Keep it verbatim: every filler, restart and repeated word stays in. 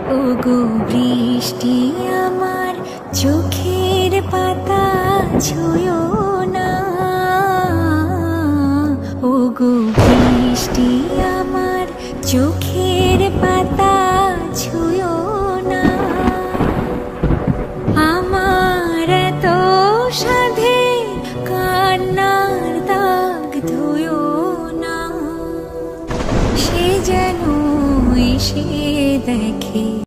ওগো বৃষ্টি আমার চোখের পাতা ছুঁয়ো না, ওগো বৃষ্টি আমার চোখের পাতা ছুঁয়ো না। আমার এত সাধে কান্নার দাগ ধুয়ো না, সে যেন এসে দেখে